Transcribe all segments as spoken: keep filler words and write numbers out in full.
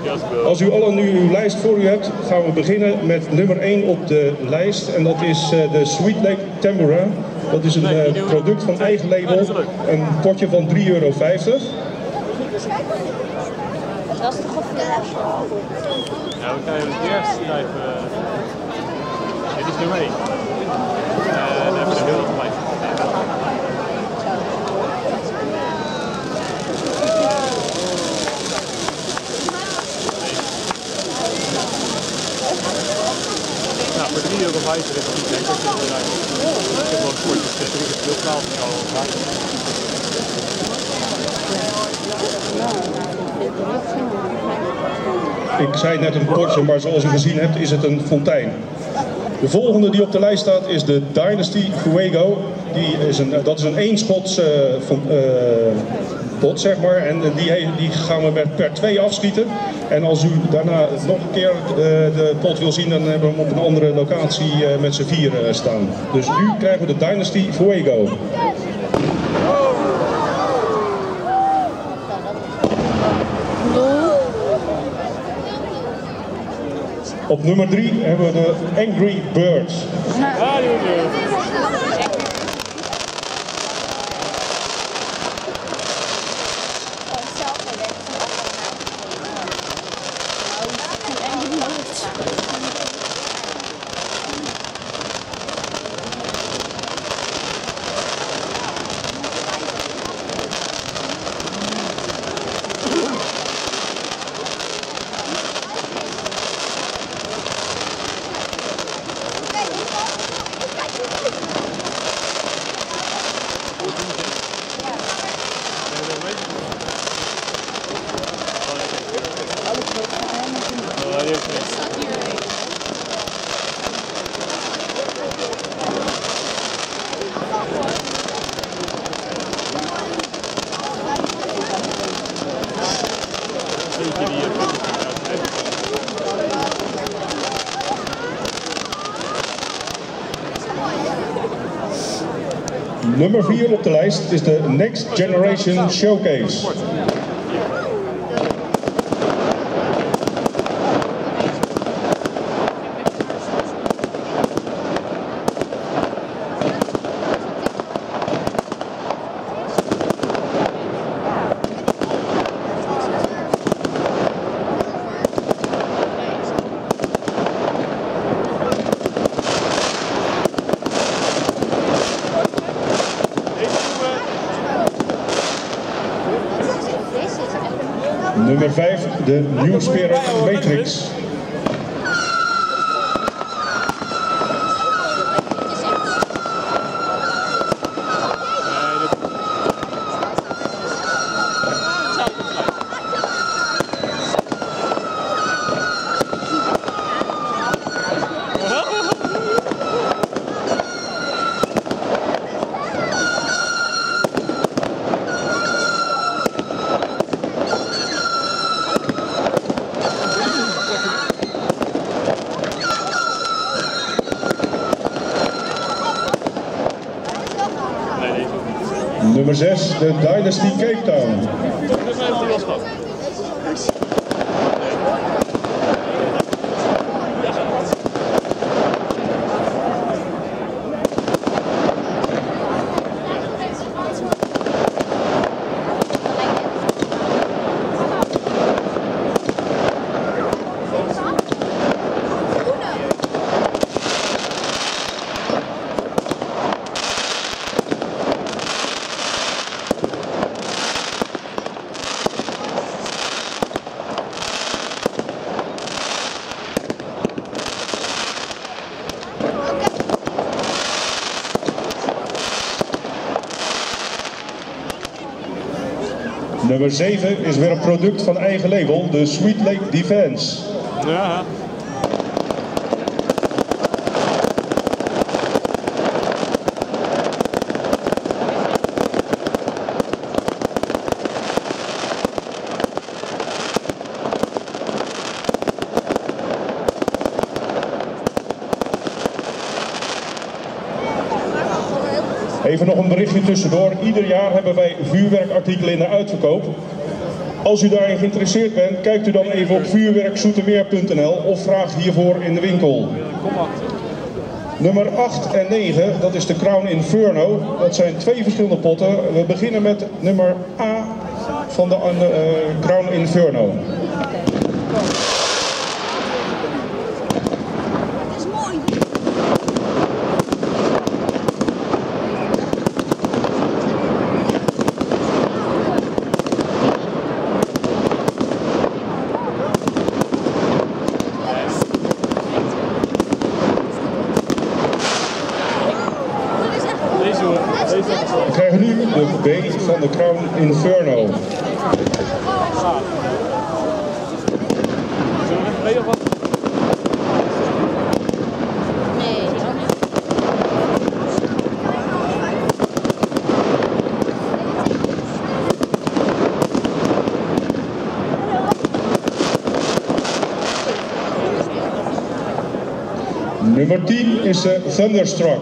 Als u allen nu uw lijst voor u hebt, gaan we beginnen met nummer één op de lijst. En dat is uh, de Sweet Lake Tambora. Dat is een uh, product van eigen label. Een potje van drie euro vijftig. Dat is toch een ja, we krijgen het eerst even. Dit is nummer één. Uh, daar hebben we heel veel bij. Nou, voor drie euro vijftig is het niet lekker. Ik heb wel een potje, dus er is het heel koud. Ik zei net een potje, maar zoals u gezien hebt is het een fontein. De volgende die op de lijst staat is de Dynasty Fuego. Die is een, dat is een éénschots uh, uh, pot, zeg maar. En die, die gaan we met per twee afschieten. En als u daarna nog een keer uh, de pot wil zien, dan hebben we hem op een andere locatie uh, met z'n vier uh, staan. Dus nu krijgen we de Dynasty Fuego. Op nummer drie hebben we de Angry Birds. Nummer vier op de lijst is de Next Generation Showcase. Nummer vijf, de New Spirit Matrix. Nummer zes, de Dynasty Cape Town. Nummer zeven is weer een product van eigen label, de Sweet Lake Defense. Ja. Even nog een berichtje tussendoor. Ieder jaar hebben wij vuurwerkartikelen in de uitverkoop. Als u daarin geïnteresseerd bent, kijkt u dan even op vuurwerk zoetermeer punt n l of vraag hiervoor in de winkel. Nummer acht en negen, dat is de Crown Inferno. Dat zijn twee verschillende potten. We beginnen met nummer A van de uh, Crown Inferno. We krijgen nu de B van de Crown Inferno. Nummer tien is de Thunderstruck.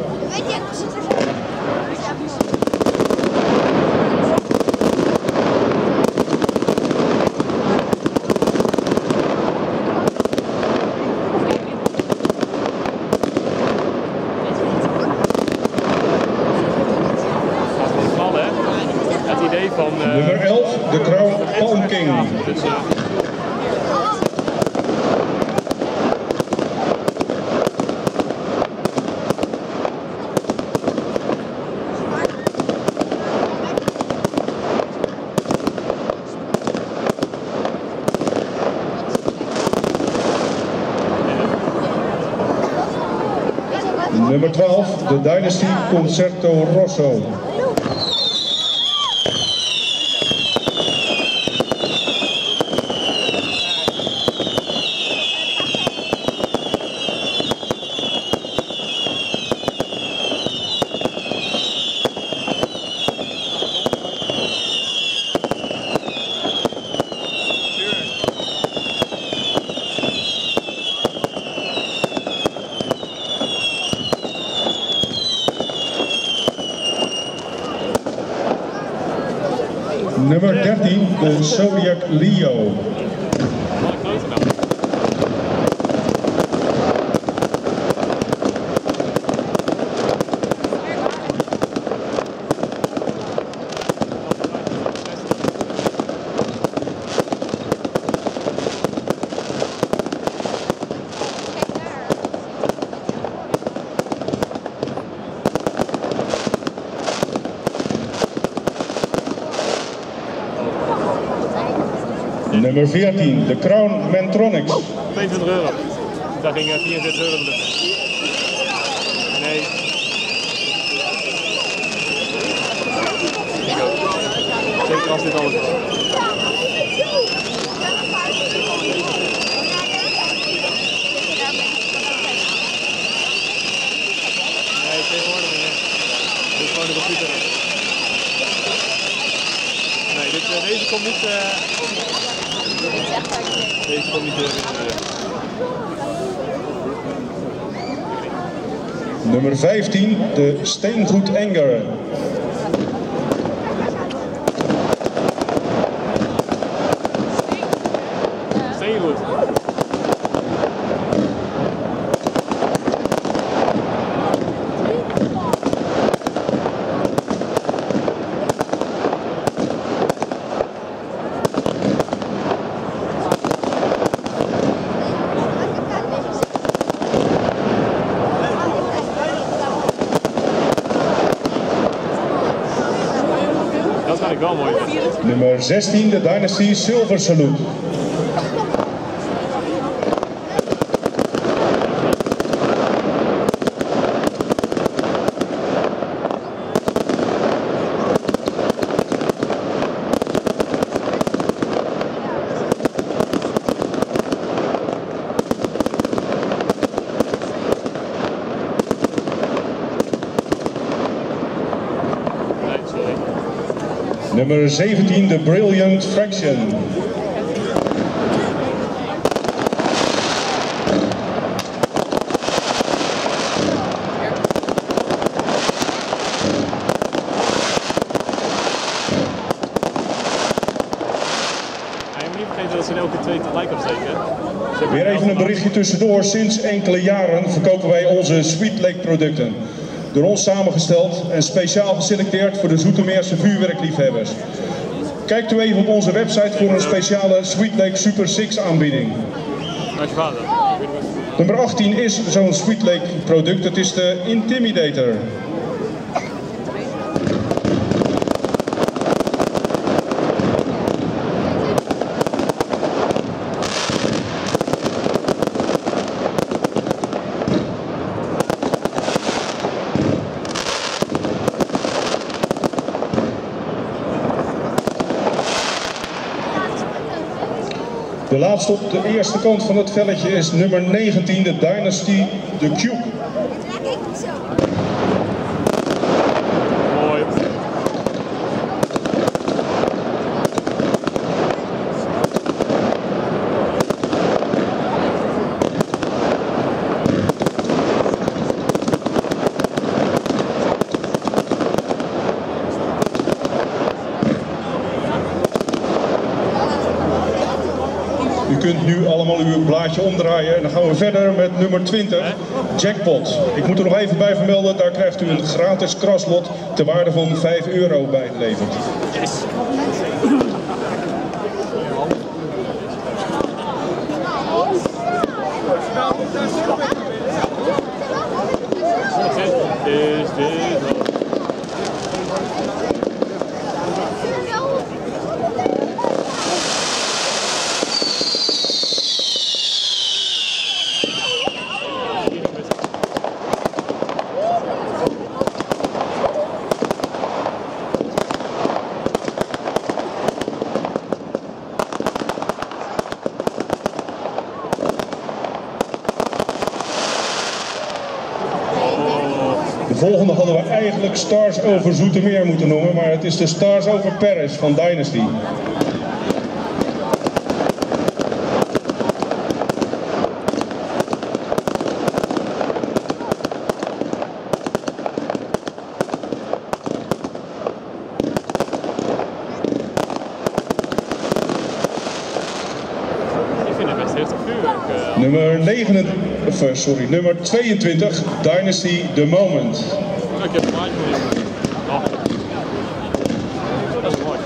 Van, uh, nummer elf, de Crown Palm King. Dus, uh... nummer twaalf, de Dynasty Concerto Rosso. Nummer dertien, de Zodiac Leo. Nummer veertien, de Crown Mantronics. tweeëntwintig euro. Daar ging vierenzestig euro de lucht. Nee. Ik ook. Zeker als dit alles is. Nee, tegenwoordig niet. Dit is gewoon de computer. Nee, dit, uh, deze komt niet... Uh... Deze komt niet in. Nummer vijftien, de Steengoed Anger. Steengoed. Dat vind ik wel mooi. Nummer zestien, de Dynasty Silver Salute. Nummer zeventien, de Brilliant Fraction. berichtje tussendoor. Sinds enkele jaren verkopen wij onze Sweet Lake producten. Door ons samengesteld en speciaal geselecteerd voor de Zoetermeerse vuurwerkliefhebbers. Kijkt u even op onze website voor een speciale Sweet Lake Super zes aanbieding. Nummer achttien is zo'n Sweet Lake product. Het is de Intimidator. De laatste op de eerste kant van het velletje is nummer negentien, de Dynasty, de Cube. Mooi. U kunt nu allemaal uw blaadje omdraaien en dan gaan we verder met nummer twintig, Jackpot. Ik moet er nog even bij vermelden, daar krijgt u een gratis kraslot ter waarde van vijf euro bijgeleverd. Yes. Is dit De volgende hadden we eigenlijk Stars over Zoetermeer moeten noemen, maar het is de Stars over Paris van Dynasty. Ik vind het best heel vuurwerk. Uh, Nummer negenentwintig, sorry, nummer tweeëntwintig, Dynasty The Moment. Ik heb een maatje voor je. Oh. Dat is mooi.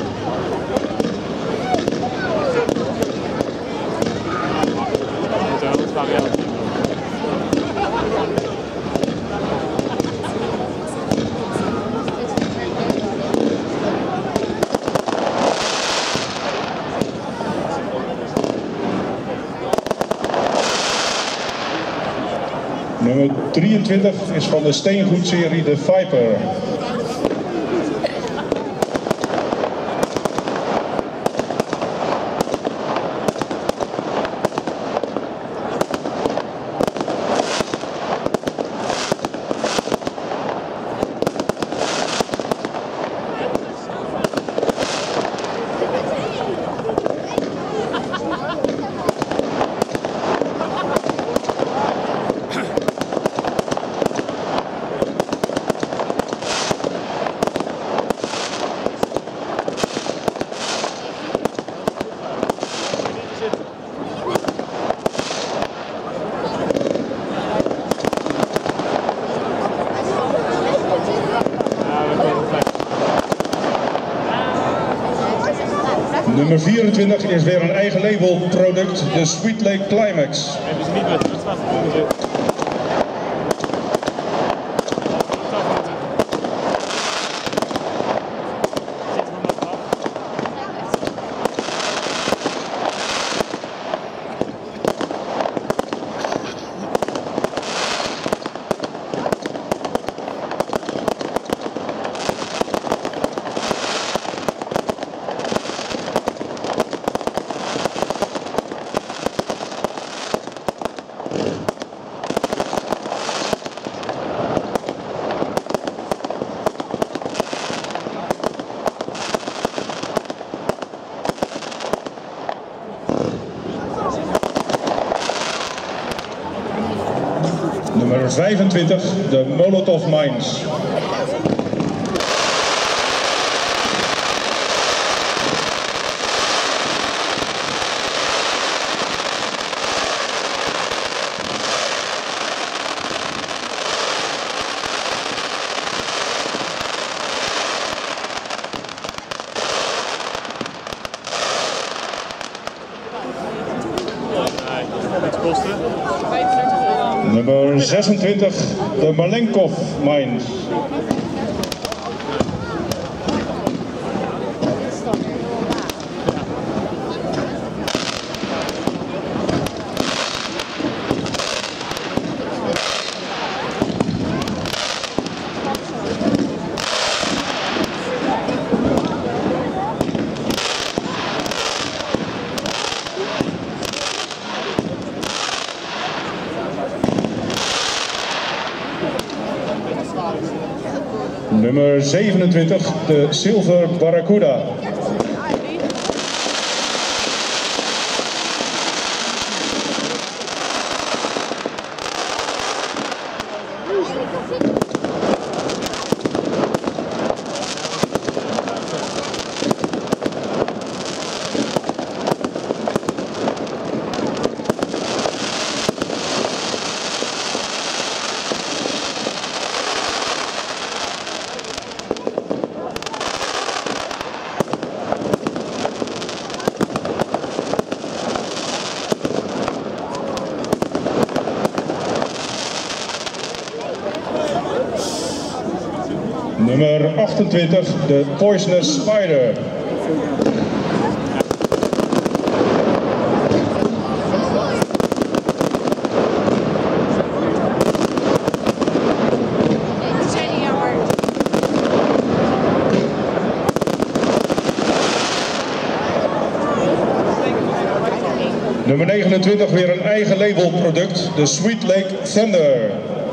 Dat is een variant. Nummer drieëntwintig is van de steengoedserie de Viper. Nummer vierentwintig is weer een eigen label product, de Sweet Lake Climax. Hebben ze niet met het zwart gevonden. Nummer vijfentwintig, de Molotov Mines. Nummer zesentwintig, de Malenkov Mines. Nummer zevenentwintig, de Silver Barracuda. Nummer achtentwintig, de Poisonous Spider. Nummer negenentwintig, weer een eigen labelproduct, de Sweet Lake Thunder.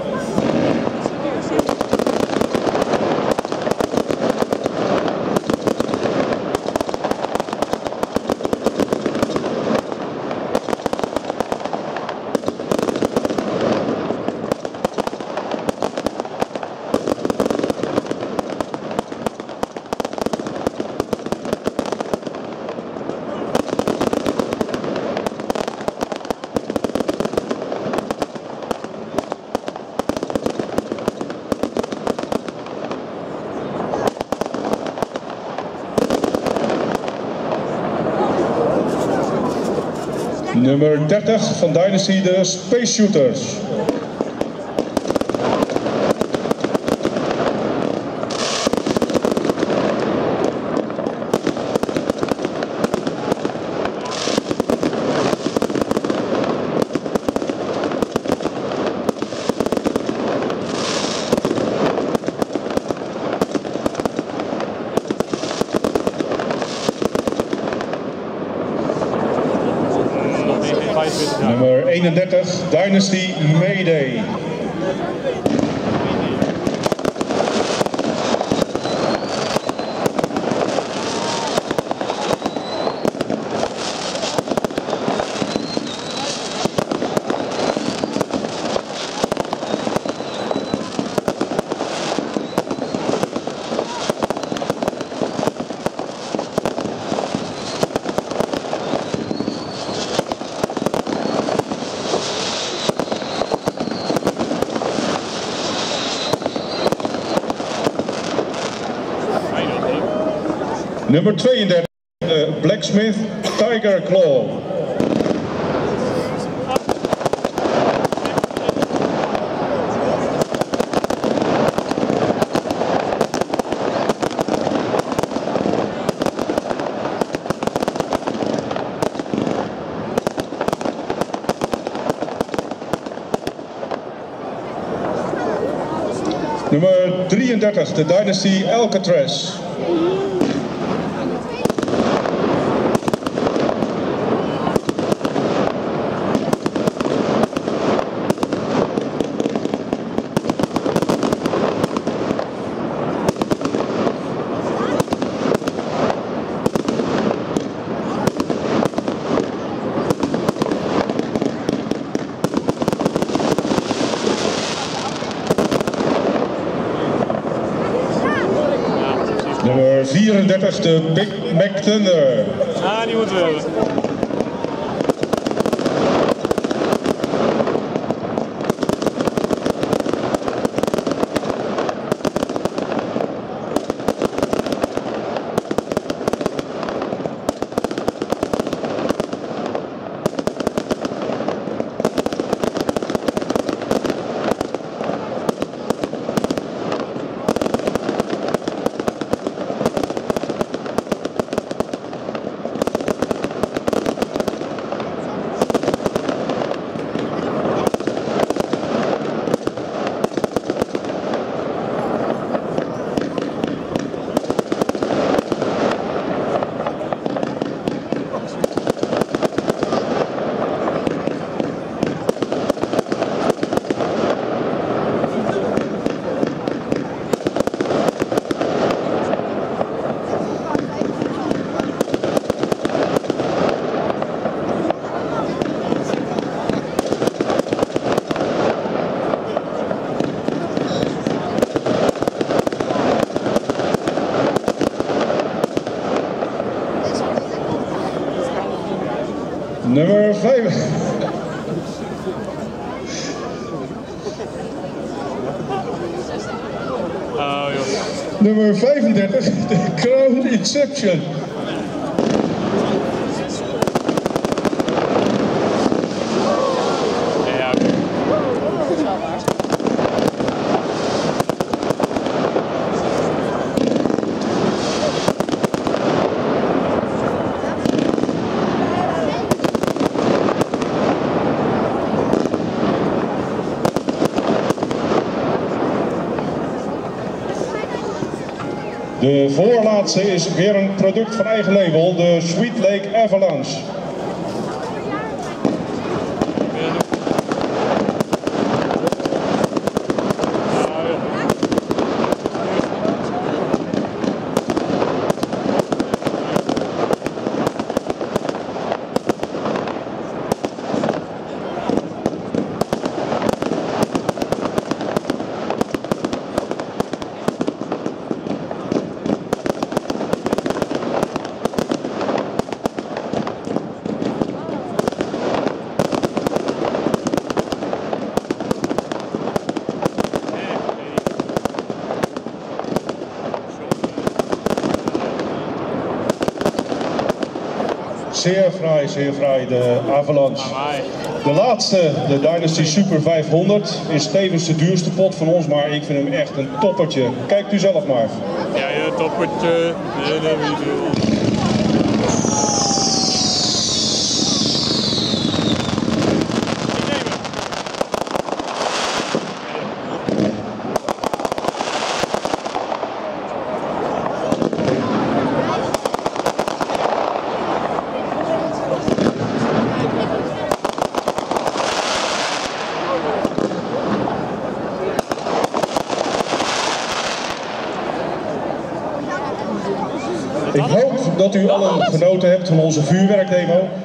Nummer dertig van Dynasty, de Space Shooters. Nummer eenendertig, Dynasty Mayday. Nummer tweeëndertig, uh, Blacksmith Tiger Claw. Nummer drieëndertig, de Dynasty Alcatraz. Nummer vierendertig, de Big Mac Thunder. Ah, die moeten we hebben. Nummer vijfendertig, de Crown Inception. De voorlaatste is weer een product van eigen label, de Sweet Lake Avalanche. Zeer fraai, zeer fraai, de Avalanche. De laatste, de Dynasty Super vijfhonderd, is tevens de duurste pot van ons, maar ik vind hem echt een toppertje. Kijkt u zelf maar. Ja, ja, toppertje. Nee, nee, nee. Ik hoop dat u allen genoten hebt van onze vuurwerkdemo.